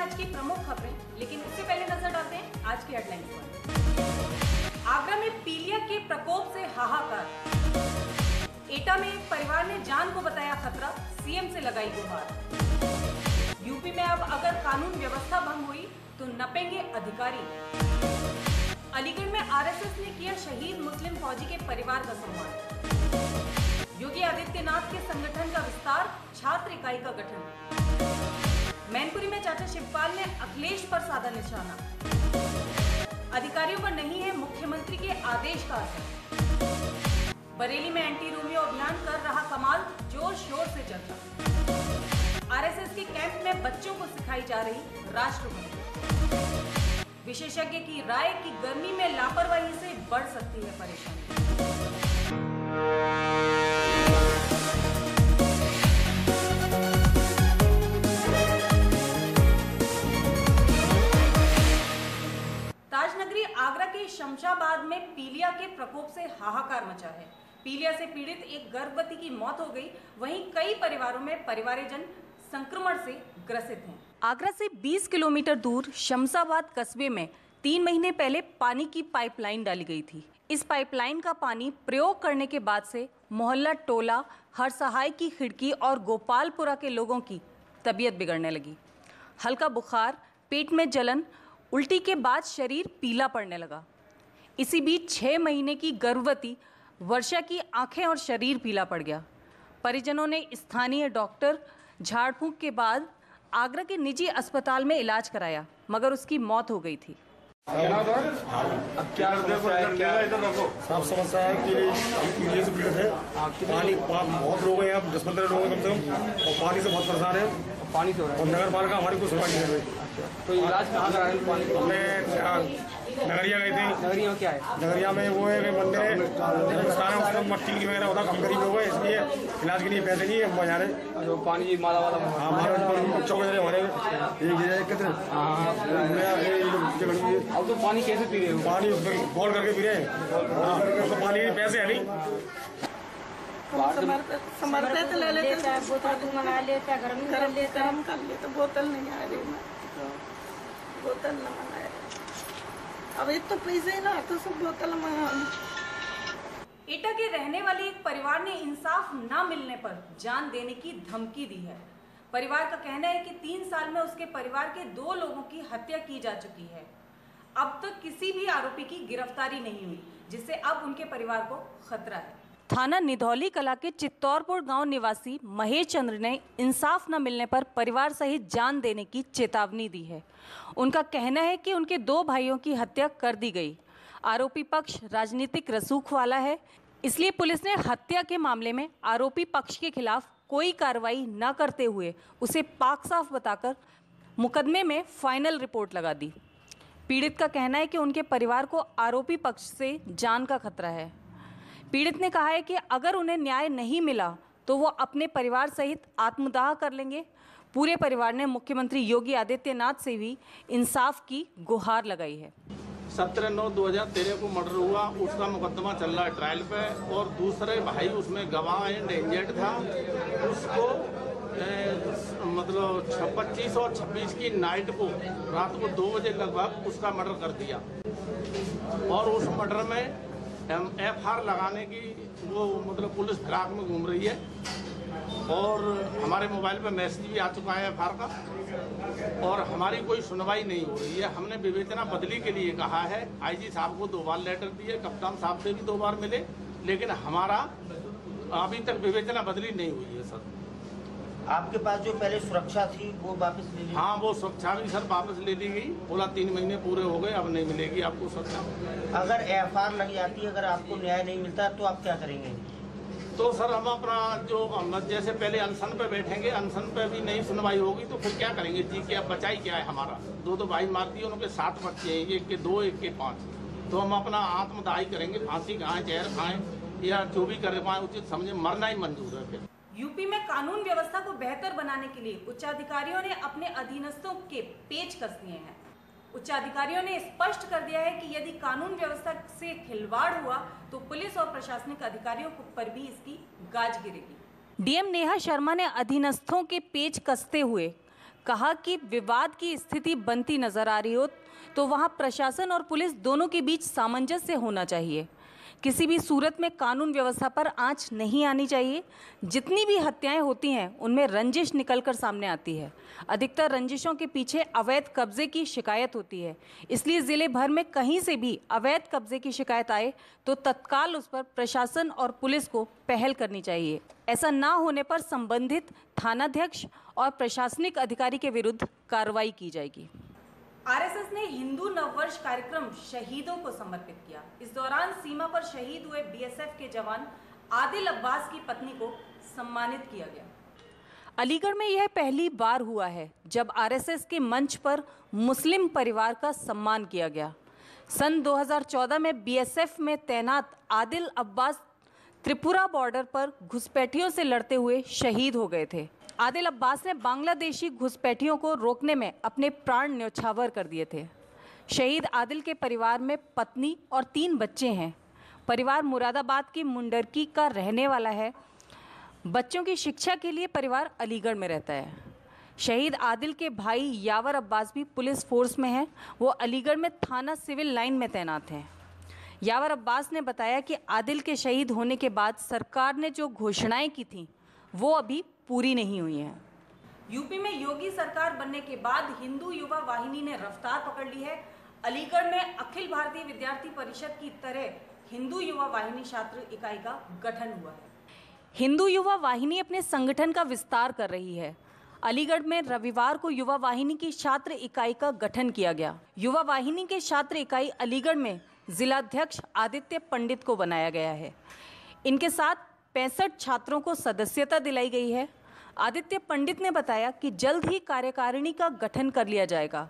आज की प्रमुख खबरें, लेकिन उससे पहले नजर डालते हैं आज की हेडलाइन पर। आगरा में पीलिया के प्रकोप से हाहाकार। एटा में एक परिवार ने जान को बताया खतरा, सीएम से लगाई गुहार। यूपी में अब अगर कानून व्यवस्था भंग हुई तो नपेंगे अधिकारी। अलीगढ़ में आरएसएस ने किया शहीद मुस्लिम फौजी के परिवार का सम्मान। योगी आदित्यनाथ के संगठन का विस्तार, छात्र इकाई का गठन। मैनपुरी में चाचा शिवपाल ने अखिलेश पर साधा निशाना। अधिकारियों पर नहीं है मुख्यमंत्री के आदेश का असर। बरेली में एंटी रोमियो अभियान कर रहा कमाल, जोर शोर से चर्चा। आरएसएस के कैंप में बच्चों को सिखाई जा रही राष्ट्रभक्ति। विशेषज्ञ की राय कि गर्मी में लापरवाही से बढ़ सकती है परेशानी। ताजनगरी आगरा के शमशाबाद में पीलिया के प्रकोप से हाहाकार मचा है। पीलिया से पीड़ित एक गर्भवती की मौत हो गई, वहीं कई परिवारों में परिवारजन संक्रमण से ग्रसित हैं। आगरा से 20 किलोमीटर दूर शमशाबाद कस्बे में 3 महीने पहले पानी की पाइपलाइन डाली गई थी। इस पाइपलाइन का पानी प्रयोग करने के बाद से मोहल्ला टोला, हरसहाय की खिड़की और गोपालपुरा के लोगों की तबीयत बिगड़ने लगी। हल्का बुखार, पेट में जलन, उल्टी के बाद शरीर पीला पड़ने लगा। इसी बीच 6 महीने की गर्भवती वर्षा की आंखें और शरीर पीला पड़ गया। परिजनों ने स्थानीय डॉक्टर झाड़ फूंक के बाद आगरा के निजी अस्पताल में इलाज कराया, मगर उसकी मौत हो गई थी। अब क्या साफ समस्या है कि पीलिया से पीड़ित है। पानी बहुत लोग हैं, अब 10-15 लोग कम से कम, और पानी से बहुत परेशान है। पानी से और नगर पालिका हमारी कोई सुनवाई नहीं कर रही। तो इलाज कहाँ करा है? हमने नगरिया गए थे। नगरिया में क्या है? नगरिया में वो है मंदिर है, मट्टी वगैरह होता, कम गरीब लोग है, इसलिए इलाज के लिए पैसे नहीं है, हम जा रहे। तो पानी माला वाला बच्चों को हमारे अब तो पानी कैसे पी रहे हो? पानी बॉल करके पी रहे हैं, तो पानी पैसे है नहीं। समर्पित ले लेते, बोतल मंगा लेते, गर्म कर लेते, बोतल नहीं आ रही, बोतल न मंगाए। अब एक तो पैसे ना तो सब बोतल मंगा। एटा के रहने वाले एक परिवार ने इंसाफ न मिलने पर जान देने की धमकी दी है। परिवार का कहना है कि 3 साल में उसके परिवार के 2 लोगों की हत्या की जा चुकी है। अब तक किसी भी आरोपी की गिरफ्तारी नहीं हुई, जिससे अब उनके परिवार को खतरा है। थाना निधौली कला के चित्तौरपुर गांव निवासी महेश चंद्र ने इंसाफ न मिलने पर परिवार सहित जान देने की चेतावनी दी है। उनका कहना है कि उनके 2 भाइयों की हत्या कर दी गई। आरोपी पक्ष राजनीतिक रसूख वाला है, इसलिए पुलिस ने हत्या के मामले में आरोपी पक्ष के खिलाफ कोई कार्रवाई न करते हुए उसे पाक साफ बताकर मुकदमे में फाइनल रिपोर्ट लगा दी। पीड़ित का कहना है कि उनके परिवार को आरोपी पक्ष से जान का खतरा है। पीड़ित ने कहा है कि अगर उन्हें न्याय नहीं मिला तो वो अपने परिवार सहित आत्मदाह कर लेंगे। पूरे परिवार ने मुख्यमंत्री योगी आदित्यनाथ से भी इंसाफ की गुहार लगाई है। 17/9/2013 को मर्डर हुआ, उसका मुकदमा चल रहा है ट्रायल पे, और दूसरे भाई उसमें गवाह एंड एजेंट था। उसको मतलब 25 और 26 की नाइट को रात को 2 बजे लगभग उसका मर्डर कर दिया, और उस मर्डर में FR लगाने की वो मतलब पुलिस फिराक में घूम रही है, और हमारे मोबाइल पे मैसेज भी आ चुका है FR का, और हमारी कोई सुनवाई नहीं हो रही है। हमने विवेचना बदली के लिए कहा है, IG साहब को 2 बार लेटर दिए, कप्तान साहब से भी 2 बार मिले, लेकिन हमारा अभी तक विवेचना बदली नहीं हुई है। सर आपके पास जो पहले सुरक्षा थी वो वापस ले ली? हाँ, वो सुरक्षा भी सर वापस ले ली गई, बोला 3 महीने पूरे हो गए, अब नहीं मिलेगी आपको सुरक्षा। अगर FR लग जाती, अगर आपको न्याय नहीं मिलता तो आप क्या करेंगे? तो सर हम अपना जो जैसे पहले अनशन पे बैठेंगे, अनशन पे भी नहीं सुनवाई होगी तो फिर क्या करेंगे जी? क्या बचाई क्या है हमारा? 2 भाई मार दिए, उनके 7 बच्चे हैं, एक के 2 एक के 5। तो हम अपना आत्मदाही करेंगे, फांसी खाएं, जहर खाएं, या जो भी कर पाए उचित समझे, मरना ही मंजूर है। फिर यूपी में कानून व्यवस्था को बेहतर बनाने के लिए उच्चाधिकारियों ने अपने अधीनस्थों के पेच कस दिए हैं। उच्चाधिकारियों ने स्पष्ट कर दिया है कि यदि कानून व्यवस्था से खिलवाड़ हुआ तो पुलिस और प्रशासनिक अधिकारियों पर भी इसकी गाज गिरेगी। डीएम नेहा शर्मा ने अधीनस्थों के पेच कसते हुए कहा कि विवाद की स्थिति बनती नजर आ रही हो तो वहां प्रशासन और पुलिस दोनों के बीच सामंजस्य होना चाहिए। किसी भी सूरत में कानून व्यवस्था पर आंच नहीं आनी चाहिए। जितनी भी हत्याएं होती हैं उनमें रंजिश निकलकर सामने आती है। अधिकतर रंजिशों के पीछे अवैध कब्जे की शिकायत होती है। इसलिए ज़िले भर में कहीं से भी अवैध कब्जे की शिकायत आए तो तत्काल उस पर प्रशासन और पुलिस को पहल करनी चाहिए। ऐसा ना होने पर संबंधित थानाध्यक्ष और प्रशासनिक अधिकारी के विरुद्ध कार्रवाई की जाएगी। आरएसएस ने हिंदू नववर्ष कार्यक्रम शहीदों को समर्पित किया। इस दौरान सीमा पर शहीद हुए बीएसएफ के जवान आदिल अब्बास की पत्नी को सम्मानित किया गया। अलीगढ़ में यह पहली बार हुआ है जब आरएसएस के मंच पर मुस्लिम परिवार का सम्मान किया गया। सन 2014 में बीएसएफ में तैनात आदिल अब्बास त्रिपुरा बॉर्डर पर घुसपैठियों से लड़ते हुए शहीद हो गए थे। आदिल अब्बास ने बांग्लादेशी घुसपैठियों को रोकने में अपने प्राण न्यौछावर कर दिए थे। शहीद आदिल के परिवार में पत्नी और 3 बच्चे हैं। परिवार मुरादाबाद की मुंडरकी का रहने वाला है। बच्चों की शिक्षा के लिए परिवार अलीगढ़ में रहता है। शहीद आदिल के भाई यावर अब्बास भी पुलिस फोर्स में हैं। वो अलीगढ़ में थाना सिविल लाइन में तैनात हैं। यावर अब्बास ने बताया कि आदिल के शहीद होने के बाद सरकार ने जो घोषणाएं की थीं वो अभी पूरी नहीं हुई हैं। यूपी में योगी सरकार बनने के बाद हिंदू युवा वाहिनी ने रफ्तार पकड़ ली है। अलीगढ़ में अखिल भारतीय विद्यार्थी परिषद की तरह हिंदू युवा वाहिनी छात्र इकाई का गठन हुआ है। हिंदू युवा वाहिनी अपने संगठन का विस्तार कर रही है। अलीगढ़ में रविवार को युवा वाहिनी की छात्र इकाई का गठन किया गया। युवा वाहिनी के छात्र इकाई अलीगढ़ में जिलाध्यक्ष आदित्य पंडित को बनाया गया है। इनके साथ 65 छात्रों को सदस्यता दिलाई गई है। आदित्य पंडित ने बताया कि जल्द ही कार्यकारिणी का गठन कर लिया जाएगा।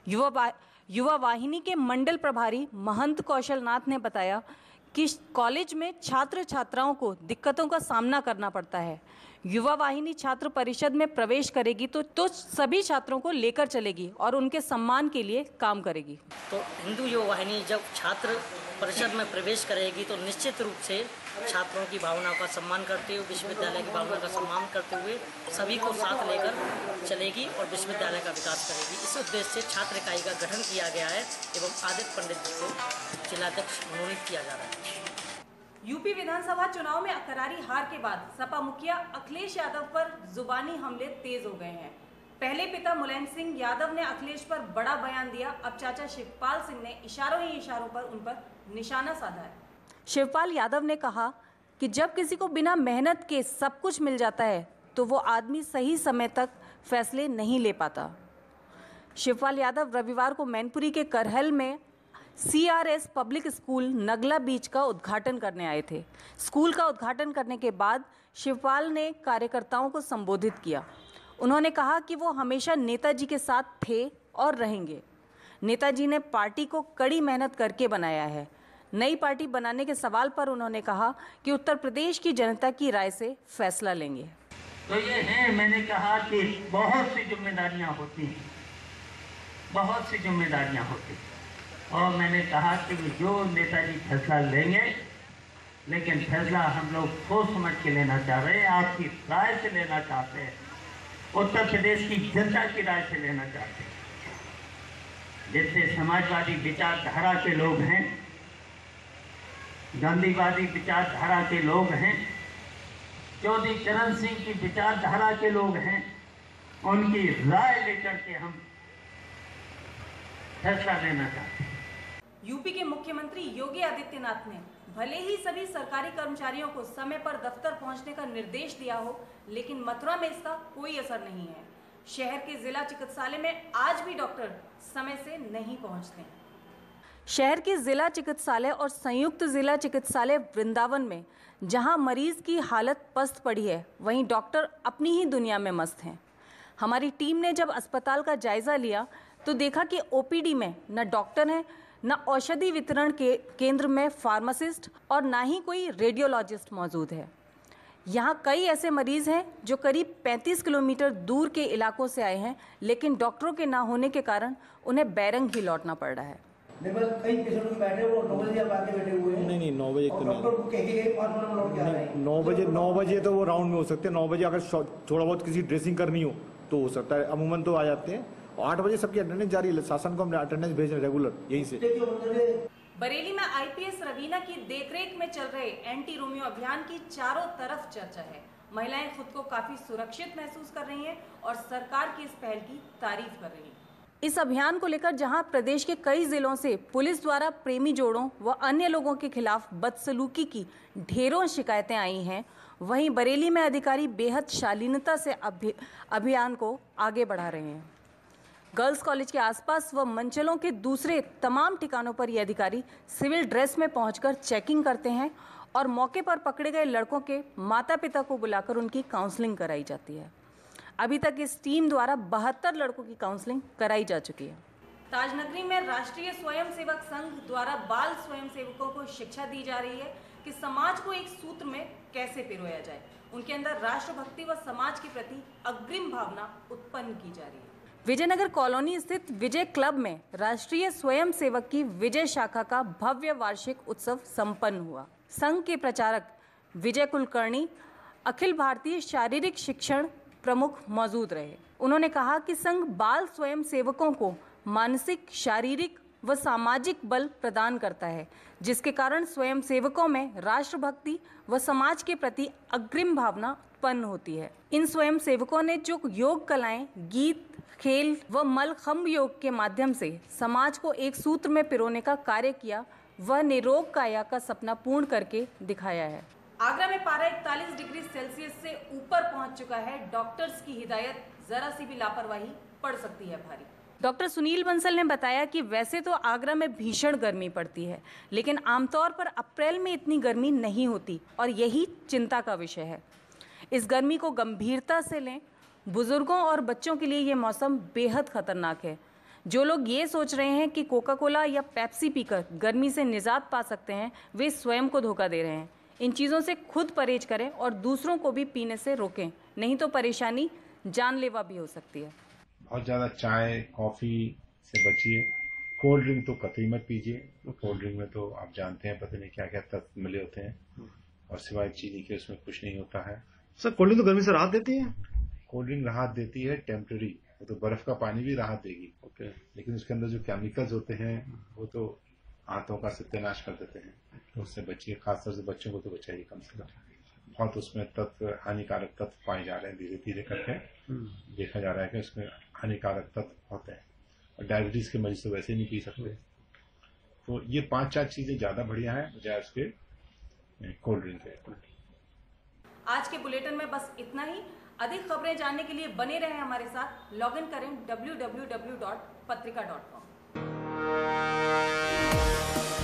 युवा वाहिनी के मंडल प्रभारी महंत कौशल नाथ ने बताया कि कॉलेज में छात्र छात्राओं को दिक्कतों का सामना करना पड़ता है। युवा वाहिनी छात्र परिषद में प्रवेश करेगी तो सभी छात्रों को लेकर चलेगी और उनके सम्मान के लिए काम करेगी। तो हिंदू युवा वाहिनी जब छात्र परिषद में प्रवेश करेगी तो निश्चित रूप से छात्रों की भावनाओं का सम्मान करते हुए, विश्वविद्यालय की भावना का सम्मान करते हुए सभी को साथ लेकर चलेगी और विश्वविद्यालय का विकास करेगी। इस उद्देश्य से छात्र इकाई का गठन किया गया है एवं आदित्य पंडित जी को जिलाध्यक्ष मनोनीत किया जा रहा है। यूपी विधानसभा चुनाव में करारी हार के बाद सपा मुखिया अखिलेश यादव पर जुबानी हमले तेज हो गए हैं। पहले पिता मुलायम सिंह यादव ने अखिलेश पर बड़ा बयान दिया। अब चाचा शिवपाल सिंह ने इशारों ही इशारों पर उन पर निशाना साधा है। शिवपाल यादव ने कहा कि जब किसी को बिना मेहनत के सब कुछ मिल जाता है तो वो आदमी सही समय तक फैसले नहीं ले पाता। शिवपाल यादव रविवार को मैनपुरी के करहल में CRS public school Nagla Beech का उद्घाटन करने आए थे। स्कूल का उद्घाटन करने के बाद शिवपाल ने कार्यकर्ताओं को संबोधित किया। उन्होंने कहा कि वो हमेशा नेताजी के साथ थे और रहेंगे। नेताजी ने पार्टी को कड़ी मेहनत करके बनाया है। नई पार्टी बनाने के सवाल पर उन्होंने कहा कि उत्तर प्रदेश की जनता की राय से फैसला लेंगे। तो ये है, मैंने कहा कि बहुत सी जिम्मेदारियां होती हैं, बहुत सी जिम्मेदारियां होती हैं और मैंने कहा कि जो नेताजी फैसला लेंगे, लेकिन फैसला हम लोग सोच समझ के लेना चाह रहे हैं, आपकी राय से लेना चाहते हैं, उत्तर प्रदेश की जनता की राय से लेना चाहते हैं। जैसे समाजवादी विचारधारा के लोग हैं, गांधीवादी विचारधारा के लोग हैं, चौधरी चरण सिंह की विचारधारा के लोग हैं, उनकी राय लेकर के हम फैसला लेना चाहते हैं। यूपी के मुख्यमंत्री योगी आदित्यनाथ ने भले ही सभी सरकारी कर्मचारियों को समय पर दफ्तर पहुंचने का निर्देश दिया हो, लेकिन मथुरा में इसका कोई असर नहीं है। शहर के जिला चिकित्सालय में आज भी डॉक्टर समय से नहीं पहुंचते। शहर के जिला चिकित्सालय और संयुक्त जिला चिकित्सालय वृंदावन में जहां मरीज की हालत पस्त पड़ी है, वहीं डॉक्टर अपनी ही दुनिया में मस्त हैं। हमारी टीम ने जब अस्पताल का जायजा लिया तो देखा कि OPD में न डॉक्टर हैं, न औषधि वितरण के केंद्र में फार्मासिस्ट और ना ही कोई रेडियोलॉजिस्ट मौजूद है। यहाँ कई ऐसे मरीज हैं जो करीब 35 किलोमीटर दूर के इलाकों से आए हैं, लेकिन डॉक्टरों के ना होने के कारण उन्हें बैरंग ही लौटना पड़ रहा है। कई पेशेंट बैठे वो 9 बजे आके बैठे हुए हैं। नहीं 9 बजे तो नहीं, डॉक्टर को कह के 5 मिनट में लौट के आ रहे हैं। 9 बजे तो वो राउंड में हो सकते हैं। 9 बजे अगर थोड़ा बहुत किसी ड्रेसिंग करनी हो तो हो सकता है, अमूमन तो आ जाते हैं। 8 बजे सबकी अटेंडेंस जारी है, शासन को हम अटेंडेंस भेज रहे हैं रेगुलर यहीं से। बरेली में आईपीएस रवीना की देखरेख में चल रहे एंटी रोमियो अभियान की चारों तरफ चर्चा है। महिलाएं खुद को काफी सुरक्षित महसूस कर रही हैं और सरकार की इस पहल की तारीफ कर रही हैं। इस अभियान को लेकर जहां प्रदेश के कई जिलों से पुलिस द्वारा प्रेमी जोड़ों व अन्य लोगों के खिलाफ बदसलूकी की ढेरों शिकायतें आई हैं, वहीं बरेली में अधिकारी बेहद शालीनता से अभियान को आगे बढ़ा रहे हैं। गर्ल्स कॉलेज के आसपास व मंचलों के दूसरे तमाम ठिकानों पर ये अधिकारी सिविल ड्रेस में पहुंचकर चेकिंग करते हैं और मौके पर पकड़े गए लड़कों के माता पिता को बुलाकर उनकी काउंसलिंग कराई जाती है। अभी तक इस टीम द्वारा 72 लड़कों की काउंसलिंग कराई जा चुकी है। ताजनगरी में राष्ट्रीय स्वयंसेवक संघ द्वारा बाल स्वयंसेवकों को शिक्षा दी जा रही है कि समाज को एक सूत्र में कैसे पिरोया जाए। उनके अंदर राष्ट्रभक्ति व समाज के प्रति अग्रिम भावना उत्पन्न की जा रही है। विजयनगर कॉलोनी स्थित विजय क्लब में राष्ट्रीय स्वयंसेवक की विजय शाखा का भव्य वार्षिक उत्सव संपन्न हुआ। संघ के प्रचारक विजय कुलकर्णी अखिल भारतीय शारीरिक शिक्षण प्रमुख मौजूद रहे। उन्होंने कहा कि संघ बाल स्वयंसेवकों को मानसिक, शारीरिक व सामाजिक बल प्रदान करता है, जिसके कारण स्वयंसेवकों में राष्ट्रभक्ति व समाज के प्रति अग्रिम भावना उत्पन्न होती है। इन स्वयंसेवकों ने जो योग कलाएं, गीत, खेल व मलखम्ब योग के माध्यम से समाज को एक सूत्र में पिरोने का कार्य किया, वह निरोग काया का सपना पूर्ण करके दिखाया है। आगरा में पारा 41 डिग्री सेल्सियस से ऊपर पहुंच चुका है। डॉक्टर्स की हिदायत, जरा सी भी लापरवाही पड़ सकती है भारी। डॉक्टर सुनील बंसल ने बताया कि वैसे तो आगरा में भीषण गर्मी पड़ती है, लेकिन आमतौर पर अप्रैल में इतनी गर्मी नहीं होती और यही चिंता का विषय है। इस गर्मी को गंभीरता से लें। बुजुर्गों और बच्चों के लिए ये मौसम बेहद खतरनाक है। जो लोग ये सोच रहे हैं कि कोका कोला या पेप्सी पीकर गर्मी से निजात पा सकते हैं, वे स्वयं को धोखा दे रहे हैं। इन चीज़ों से खुद परहेज करें और दूसरों को भी पीने से रोकें, नहीं तो परेशानी जानलेवा भी हो सकती है। बहुत ज़्यादा चाय, कॉफ़ी से बचिए। कोल्ड ड्रिंक तो कतई मत पीजिए। कोल्ड ड्रिंक में तो आप जानते हैं पता नहीं क्या क्या तत्व मिले होते हैं और सिवाय चीनी के उसमें कुछ नहीं होता है। सर कोल्ड ड्रिंक तो गर्मी से राहत देती है? कोल्ड ड्रिंक राहत देती है टेम्पररी, वो तो बर्फ का पानी भी राहत देगी। लेकिन उसके अंदर जो केमिकल्स होते हैं वो तो आंतों का सत्यानाश कर देते हैं, तो उससे बचिए। खासतौर से बच्चों को तो बचाइए कम से कम। बहुत उसमें तत्व, हानिकारक तत्व पाए जा रहे हैं धीरे धीरे करके। देखा जा रहा है कि उसमें हानिकारक तत्व होते हैं और डायबिटीज के मरीज तो वैसे ही नहीं पी सकते। तो ये 5-4 चीजें ज्यादा बढ़िया है बजाय उसके कोल्ड ड्रिंक के। आज के बुलेटिन में बस इतना ही। अधिक खबरें जानने के लिए बने रहें हमारे साथ। लॉग इन करें www.patrika.com।